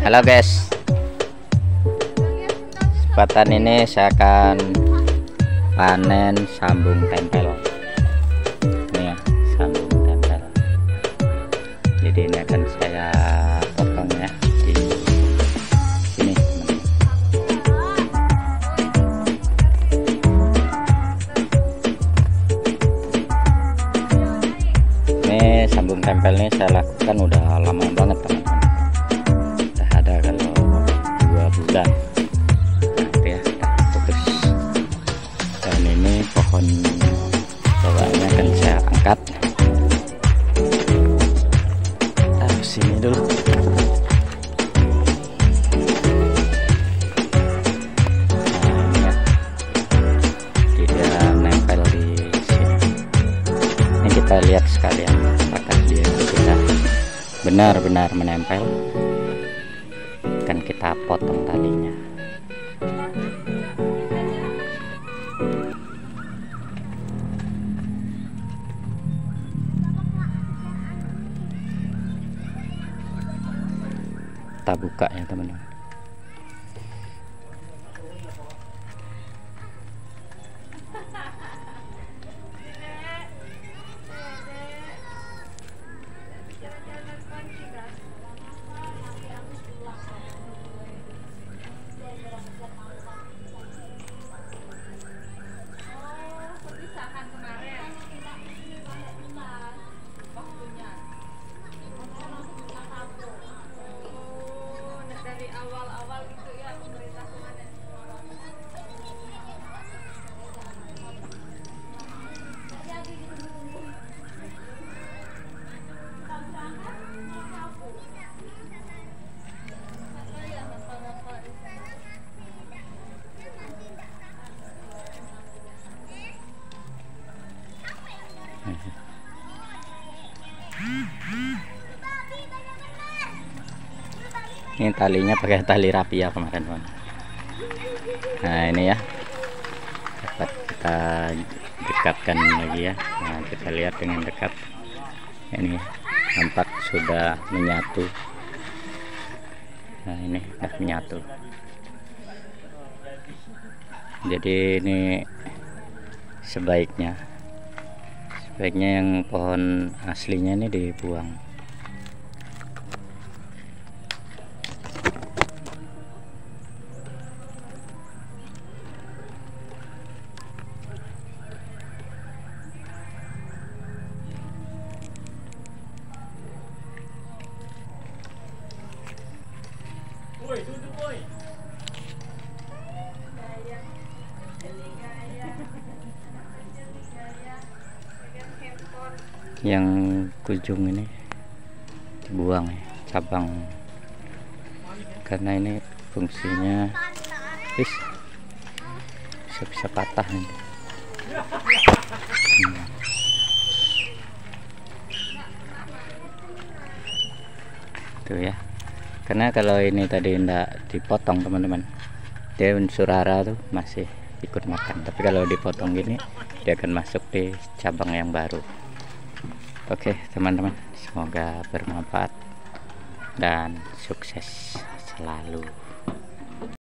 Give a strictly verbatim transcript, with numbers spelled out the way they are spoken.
Halo guys, kesempatan ini saya akan panen sambung tempel. Ini ya, sambung tempel. Jadi ini akan saya potong ya di sini. Ini sambung tempel ini saya lakukan udah lama banget teman-teman. Bulan nanti ya putus. Dan ini pohon bawahnya akan saya angkat, taruh sini dulu. Nah, ya. Dia nempel di sini. Ini kita lihat sekalian apakah dia bisa benar-benar menempel. Akan kita potong talinya. Kita buka ya teman-teman. Ini talinya pakai tali rapia kemarin teman. Nah ini ya, dapat kita dekatkan lagi ya. Nah kita lihat dengan dekat, ini nampak sudah menyatu. Nah ini sudah menyatu. Jadi ini sebaiknya sebaiknya yang pohon aslinya ini dibuang. Yang ujung ini dibuang ya, cabang, karena ini fungsinya bis bisa-bisa patah ini. Hmm. Tuh ya, karena kalau ini tadi tidak dipotong teman-teman, dia unsur hara tuh masih ikut makan, tapi kalau dipotong gini dia akan masuk di cabang yang baru. Oke teman-teman, semoga bermanfaat dan sukses selalu.